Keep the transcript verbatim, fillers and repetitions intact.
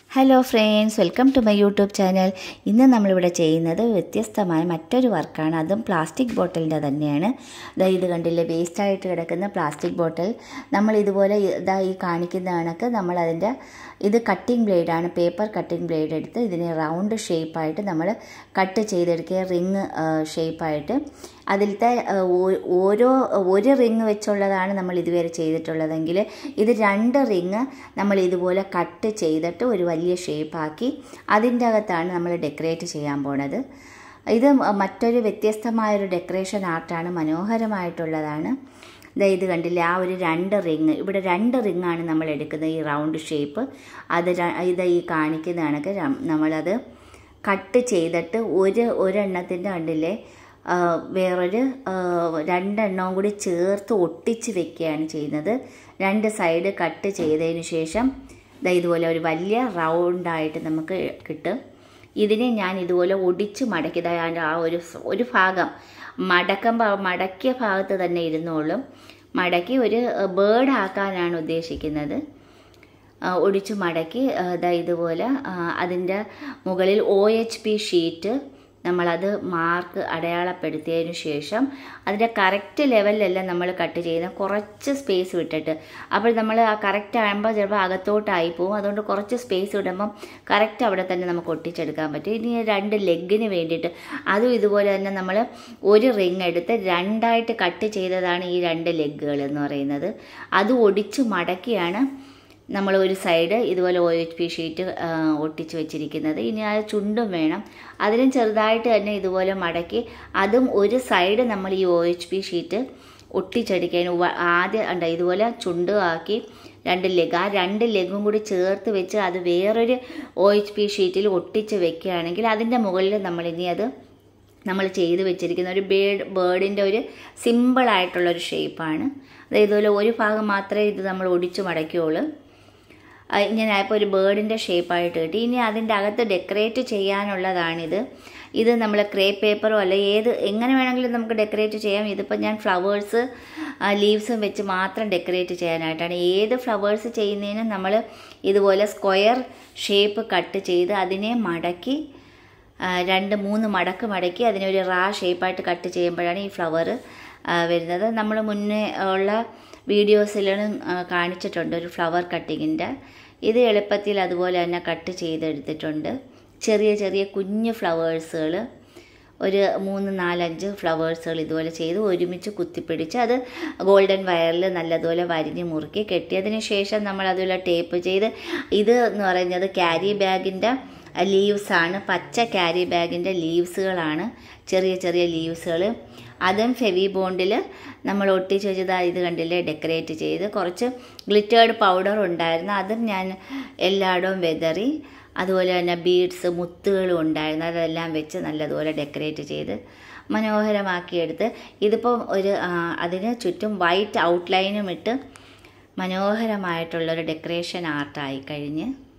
Hello friends, welcome to my YouTube channel. ഇന്ന് നമ്മളിവിടെ ചെയ്യുന്നത് വ്യത്യസ്തമായ മറ്റൊരു വർക്കാണ്. അതും പ്ലാസ്റ്റിക് ബോട്ടിലിൻ്റെ തന്നെയാണ്. ഇതാ ഇത് കണ്ടില്ലേ, വേസ്റ്റായിട്ട് കിടക്കുന്ന പ്ലാസ്റ്റിക് ബോട്ടിൽ നമ്മൾ ഇതുപോലെ ഇതാ ഈ കാണിക്കുന്ന കണക്ക് നമ്മളതിൻ്റെ ഇത് കട്ടിംഗ് ബ്ലേഡാണ്, പേപ്പർ കട്ടിംഗ് ബ്ലേഡ് എടുത്ത് ഇതിനെ റൗണ്ട് ഷേപ്പായിട്ട് നമ്മൾ കട്ട് ചെയ്തെടുക്കുക. റിങ് ഷേപ്പായിട്ട് അതിലത്തെ ഓരോ ഒരു റിങ് വെച്ചുള്ളതാണ് നമ്മൾ ഇതുവരെ ചെയ്തിട്ടുള്ളതെങ്കിൽ ഇത് രണ്ട് റിങ് നമ്മൾ ഇതുപോലെ കട്ട് ചെയ്തിട്ട് ഒരു വലിയ ഷേപ്പാക്കി അതിൻ്റെ അകത്താണ് നമ്മൾ ഡെക്കറേറ്റ് ചെയ്യാൻ പോണത്. ഇത് മറ്റൊരു വ്യത്യസ്തമായൊരു ഡെക്കറേഷൻ ആർട്ടാണ്, മനോഹരമായിട്ടുള്ളതാണ്. ഇതാ ഇത് കണ്ടില്ലേ, ആ ഒരു രണ്ട് റിങ്, ഇവിടെ രണ്ട് റിങ്ങാണ് നമ്മൾ എടുക്കുന്നത്, ഈ റൗണ്ട് ഷേപ്പ്. അത് ഇത് ഈ കാണിക്കുന്ന കണക്ക് നമ്മളത് കട്ട് ചെയ്തിട്ട് ഒരു ഒരെണ്ണത്തിൻ്റെ കണ്ടില്ലേ വേറൊരു രണ്ടെണ്ണവും കൂടി ചേർത്ത് ഒട്ടിച്ച് വെക്കുകയാണ് ചെയ്യുന്നത്. രണ്ട് സൈഡ് കട്ട് ചെയ്തതിന് ശേഷം ഇതാ ഇതുപോലെ ഒരു വലിയ റൗണ്ടായിട്ട് നമുക്ക് കിട്ടും. ഇതിനെ ഞാൻ ഇതുപോലെ ഒടിച്ച് മടക്കി അതിൻ്റെ ആ ഒരു ഒരു ഭാഗം മടക്കുമ്പോൾ മടക്കിയ ഭാഗത്ത് തന്നെ ഇരുന്നോളും. മടക്കി ഒരു ബേർഡ് ആക്കാനാണ് ഉദ്ദേശിക്കുന്നത്. ഒടിച്ച് മടക്കി ഇതാ ഇതുപോലെ അതിൻ്റെ മുകളിൽ ഒ എച്ച് പി ഷീറ്റ് നമ്മളത് മാർക്ക് അടയാളപ്പെടുത്തിയതിന് ശേഷം അതിൻ്റെ കറക്റ്റ് ലെവലിലല്ല നമ്മൾ കട്ട് ചെയ്യുന്നത്, കുറച്ച് സ്പേസ് വിട്ടിട്ട്. അപ്പോൾ നമ്മൾ ആ കറക്റ്റ് ആകുമ്പോൾ ചിലപ്പോൾ അകത്തോട്ടായി പോകും. അതുകൊണ്ട് കുറച്ച് സ്പേസ് വിടുമ്പം കറക്റ്റ് അവിടെ തന്നെ നമുക്ക് ഒട്ടിച്ചെടുക്കാൻ പറ്റും. ഇനി രണ്ട് ലെഗിന് വേണ്ടിയിട്ട് അതും ഇതുപോലെ തന്നെ നമ്മൾ ഒരു റിങ് എടുത്ത് രണ്ടായിട്ട് കട്ട് ചെയ്തതാണ് ഈ രണ്ട് ലെഗുകൾ എന്ന് പറയുന്നത്. അത് ഒടിച്ച് മടക്കിയാണ് നമ്മൾ ഒരു സൈഡ് ഇതുപോലെ ഒ എച്ച് പി ഷീറ്റ് ഒട്ടിച്ച് വെച്ചിരിക്കുന്നത്. ഇനി ആ ചുണ്ടും വേണം, അതിനും ചെറുതായിട്ട് തന്നെ ഇതുപോലെ മടക്കി അതും ഒരു സൈഡ് നമ്മൾ ഈ ഒ എച്ച് പി ഷീറ്റ് ഒട്ടിച്ചടിക്കാൻ ആദ്യം ഉണ്ട് ഇതുപോലെ ചുണ്ട് ആക്കി രണ്ട് ലെഗ്, ആ രണ്ട് ലെഗും കൂടി ചേർത്ത് വെച്ച് അത് വേറൊരു ഒ എച്ച് പി ഷീറ്റിൽ ഒട്ടിച്ച് വെക്കുകയാണെങ്കിൽ അതിൻ്റെ മുകളിൽ നമ്മളിനി അത് നമ്മൾ ചെയ്ത് വെച്ചിരിക്കുന്ന ഒരു ബേർഡ് ബേർഡിൻ്റെ ഒരു സിമ്പിളായിട്ടുള്ളൊരു ഷേപ്പാണ്. അതായത് ഇതുപോലെ ഒരു ഭാഗം മാത്രമേ ഇത് നമ്മൾ ഒടിച്ച് മടക്കിയുള്ളൂ. ഇങ്ങനെ ആയപ്പോൾ ഒരു ബേർഡിൻ്റെ ഷേപ്പായിട്ട് കിട്ടി. ഇനി അതിൻ്റെ അകത്ത് ഡെക്കറേറ്റ് ചെയ്യാനുള്ളതാണിത്. ഇത് നമ്മൾ ക്രേ പേപ്പറോ അല്ല ഏത് എങ്ങനെ വേണമെങ്കിലും നമുക്ക് ഡെക്കറേറ്റ് ചെയ്യാം. ഇതിപ്പോൾ ഞാൻ ഫ്ലവേഴ്സ് ലീവ്സും വെച്ച് മാത്രം ഡെക്കറേറ്റ് ചെയ്യാനായിട്ടാണ്. ഏത് ഫ്ലവേഴ്സ് ചെയ്യുന്നതിനും നമ്മൾ ഇതുപോലെ സ്ക്വയർ ഷേപ്പ് കട്ട് ചെയ്ത് അതിനെ മടക്കി രണ്ട് മൂന്ന് മടക്ക് മടക്കി അതിനെ ഒരു റാ ഷേപ്പായിട്ട് കട്ട് ചെയ്യുമ്പോഴാണ് ഈ ഫ്ലവർ വരുന്നത്. നമ്മൾ മുന്നേ ഉള്ള വീഡിയോസിലും കാണിച്ചിട്ടുണ്ട് ഒരു ഫ്ലവർ കട്ടിങ്ങിൻ്റെ. ഇത് എളുപ്പത്തിൽ അതുപോലെ തന്നെ കട്ട് ചെയ്തെടുത്തിട്ടുണ്ട്. ചെറിയ ചെറിയ കുഞ്ഞു ഫ്ലവേഴ്സുകൾ ഒരു മൂന്ന് നാലഞ്ച് ഫ്ലവേഴ്സുകൾ ഇതുപോലെ ചെയ്ത് ഒരുമിച്ച് കുത്തിപ്പിടിച്ച് അത് ഗോൾഡൻ വയറിൽ നല്ലതുപോലെ വരിഞ്ഞ് മുറുക്കി കെട്ടിയതിന് ശേഷം നമ്മൾ അതുപോലെ ടേപ്പ് ചെയ്ത്, ഇത് എന്ന് പറയുന്നത് ക്യാരി ബാഗിൻ്റെ ലീവ്സാണ്, പച്ച ക്യാരി ബാഗിൻ്റെ ലീവ്സുകളാണ്, ചെറിയ ചെറിയ ലീവ്സുകൾ. അതും ഫെവി ബോണ്ടിൽ നമ്മൾ ഒട്ടിച്ച് വെച്ചത് ഇത് കണ്ടില്ലേ ഡെക്കറേറ്റ് ചെയ്ത്. കുറച്ച് ഗ്ലിറ്റേർഡ് പൗഡർ ഉണ്ടായിരുന്നു, അതും ഞാൻ എല്ലായിടവും വെതറി. അതുപോലെ തന്നെ ബീഡ്സ് മുത്തുകളും ഉണ്ടായിരുന്നു, അതെല്ലാം വെച്ച് നല്ലതുപോലെ ഡെക്കറേറ്റ് ചെയ്ത് മനോഹരമാക്കിയെടുത്ത് ഇതിപ്പോൾ ഒരു അതിന് ചുറ്റും വൈറ്റ് ഔട്ട്ലൈനും ഇട്ട് മനോഹരമായിട്ടുള്ളൊരു ഡെക്കറേഷൻ ആർട്ടായി കഴിഞ്ഞ്.